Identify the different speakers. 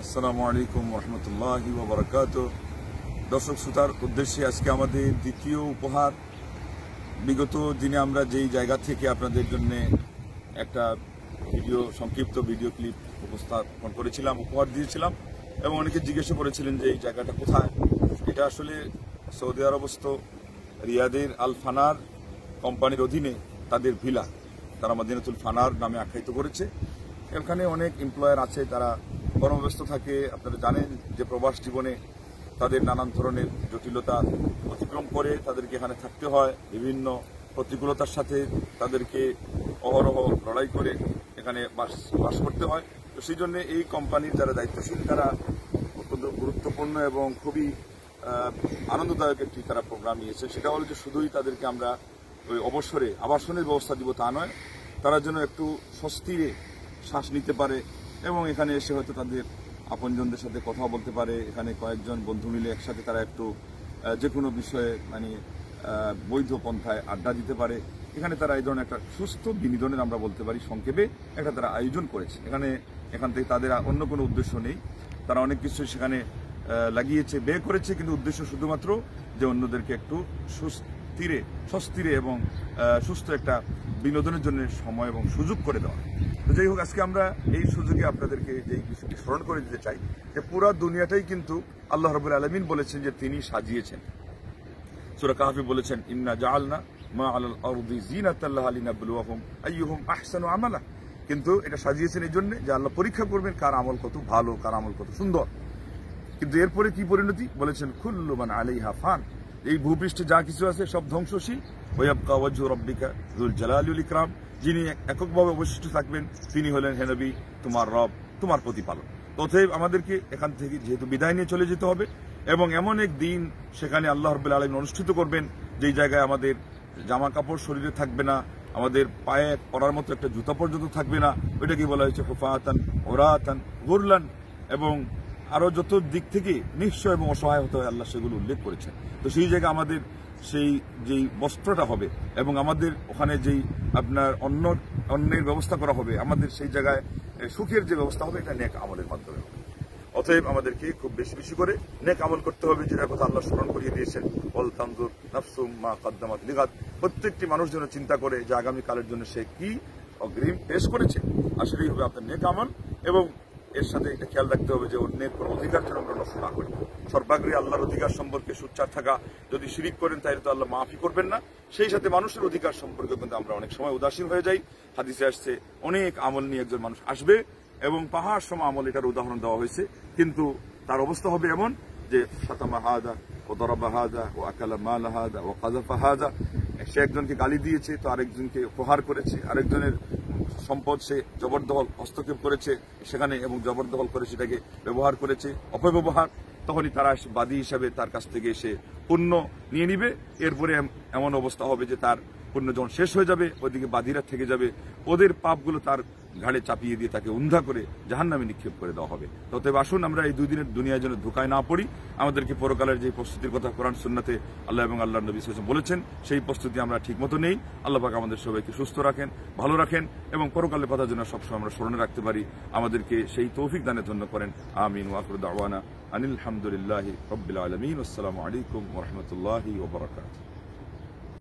Speaker 1: আসসালামু আলাইকুম রহমতুল্লাহি ওয়া বারাকাতুহু। দর্শক শ্রোতার উদ্দেশ্যে আজকে আমাদের দ্বিতীয় উপহার। বিগত দিনে আমরা যেই জায়গা থেকে আপনাদের জন্য একটা সংক্ষিপ্ত ভিডিও ক্লিপ উপস্থাপন করেছিলাম, উপহার দিয়েছিলাম এবং অনেকে জিজ্ঞাসা করেছিলেন যে এই জায়গাটা কোথায়। এটা আসলে সৌদি আরবস্থ রিয়াদের আল ফানার কোম্পানির অধীনে তাদের ভিলা, তারা মদিনাতুল ফানার নামে আখ্যায়িত করেছে। এখানে অনেক এমপ্লয়ার আছে, তারা কর্মব্যস্ত থাকে। আপনারা জানেন যে প্রবাস জীবনে তাদের নানান ধরনের জটিলতা অতিক্রম করে তাদেরকে এখানে থাকতে হয়। বিভিন্ন প্রতিকূলতার সাথে তাদেরকে অহরহ লড়াই করে এখানে বাস করতে হয়। তো সেই জন্য এই কোম্পানির যারা দায়িত্বশীল তারা অত্যন্ত গুরুত্বপূর্ণ এবং খুবই আনন্দদায়ক একটি তারা প্রোগ্রাম নিয়েছে। সেটা হলো যে শুধুই তাদেরকে আমরা ওই অবসরে আবাসনের ব্যবস্থা দিব তা নয়, তারা যেন একটু স্বস্তিরে শ্বাস নিতে পারে এবং এখানে এসে হয়তো তাদের আপনজনদের সাথে কথা বলতে পারে। এখানে কয়েকজন বন্ধু মিলে একসাথে তারা একটু যে কোনো বিষয়ে বৈধ পন্থায় আড্ডা দিতে পারে। এখানে তারা এই ধরনের একটা সুস্থ বিনোদনের আমরা বলতে পারি সংক্ষেপে একটা তারা আয়োজন করেছে। এখান থেকে তাদের অন্য কোনো উদ্দেশ্য নেই, তারা অনেক কিছু সেখানে লাগিয়েছে, ব্যয় করেছে, কিন্তু উদ্দেশ্য শুধুমাত্র যে অন্যদেরকে একটু স্বস্তিরে এবং সুস্থ একটা বিনোদনের জন্য সময় এবং সুযোগ করে দেওয়া। তো যাই হোক, আজকে আমরা এই সুযোগে আপনাদেরকে এই বিষয়টি স্মরণ করে দিতে চাই যে পুরা দুনিয়াটাই কিন্তু আল্লাহ রাব্বুল আলামিন বলেছেন যে তিনি সাজিয়েছেন। সূরা কাহফে বলেছেন, ইন্না জাআলনা মা আলাল আরদি যিনাতাল লাহা লিনাবলুয়াহুম আইয়ুহুম আহসানু আমালা। কিন্তু এটা সাজিয়েছেন এই জন্য যে আল্লাহ পরীক্ষা করবেন কার আমল কত ভালো, কার আমল কত সুন্দর। কিন্তু এরপরে কি পরিণতি বলেছেন, কুল্লু মান আলাইহা ফান। এই ভূপৃষ্ঠে যা কিছু আছে সব ধ্বংসশীল। ওয়ায়াবকা ওয়াজহু রাব্বিকা যুল জালালি ওয়াল ইকরাম। যিনি এককভাবে অবশিষ্ট থাকবেন তিনি হলেন হে নবী, তোমার রব, তোমার প্রতিপালক। অতএব আমাদেরকে এখান থেকে যেহেতু বিদায় নিয়ে চলে যেতে হবে এবং এমন এক দিন সেখানে আল্লাহ রাব্বুল আলামিন অনুষ্ঠিত করবেন যেই জায়গায় আমাদের জামা কাপড় শরীরে থাকবে না, আমাদের পায়ে পরার মতো একটা জুতা পর্যন্ত থাকবে না। ওইটাকে বলা হয়েছে হুফাতান ওরাতান গুরলান, এবং আরো যত দিক থেকে নিশ্চয় এবং অসহায় হতে হয় আল্লাহ সেগুলো উল্লেখ করেছেন। তো সেই জায়গায় আমাদের সেই যেই বস্ত্রটা হবে এবং আমাদের ওখানে যেই আপনার অন্যের ব্যবস্থা করা হবে, আমাদের সেই জায়গায় সুখের যে ব্যবস্থা হবে এটা নেক আমলের মাধ্যমে হবে। অতএব আমাদেরকে খুব বেশি বেশি করে নেক আমল করতে হবে, যেটার কথা আল্লাহ স্মরণ করিয়ে দিয়েছেন, ওয়াল তানজুর নাফসুম মা কদ্দামাত লিগাদ। প্রত্যেকটি মানুষ যেন চিন্তা করে যে আগামীকালের জন্য সে কি অগ্রিম পেশ করেছে। আসলেই হবে আপনার নেক আমল, এবং এর সাথে এটা খেয়াল রাখতে হবে যে অন্যের কোনো অধিকার যেন আমরা নষ্ট না করি। সর্বাগ্রে আল্লাহর অধিকার সম্পর্কে সোচ্চার থাকা। যদি শিরিক করেন তাহলে তো আল্লাহ মাফি করবেন না। সেই সাথে মানুষের অধিকার সম্পর্কে কিন্তু আমরা অনেক সময় উদাসীন হয়ে যাই। হাদিসে আসছে অনেক আমল নিয়ে একজন মানুষ আসবে এবং পাহাড় সম আমল, এটার উদাহরণ দেওয়া হয়েছে, কিন্তু তার অবস্থা হবে এমন যে শাতামা হাদা ও দরাবা হাদা ও আকালা মাল হাদা ও কাযাফা হাদা। সে একজনকে গালি দিয়েছে তো আরেকজনকে প্রহার করেছে, আরেকজনের সম্পদ সে জবরদখল হস্তক্ষেপ করেছে সেখানে এবং জবরদখল করে সেটাকে ব্যবহার করেছে, অপব্যবহার। তখনই তারা বাদী হিসাবে তার কাছ থেকে সে পুণ্য নিয়ে নিবে। এরপরে এমন অবস্থা হবে যে তার পুণ্য যখন শেষ হয়ে যাবে ওইদিকে বাদীরা থেকে যাবে, ওদের পাপগুলো তার ঘাড়ে চাপিয়ে দিয়ে তাকে উন্ধা করে জাহান্নামে নিক্ষেপ করে দেওয়া হবে। তবে আসুন আমরা এই 2 দিনের দুনিয়ায় যেন ধোঁকায় না পড়ি। আমাদেরকে পরকালের যে প্রস্তুতির কথা কোরআন সুন্নাতে আল্লাহ এবং আল্লাহর নবী সাল্লাল্লাহু আলাইহি ওয়াসাল্লাম বলেছেন, সেই প্রস্তুতি আমরা ঠিক মতো নেই। আল্লাহ পাক আমাদের সবাইকে সুস্থ রাখেন, ভালো রাখেন এবং পরকালের কথা যেন সবসময় আমরা স্মরণে রাখতে পারি। আমাদেরকে সেই তৌফিক দানে ধন্য করেন। আমিন। ওয়া আখিরু দাওয়ানা আনিল হামদুলিল্লাহি রাব্বিল আলামিন। আসসালামু আলাইকুম ওয়া রাহমাতুল্লাহি ওয়া বারাকাতুহু।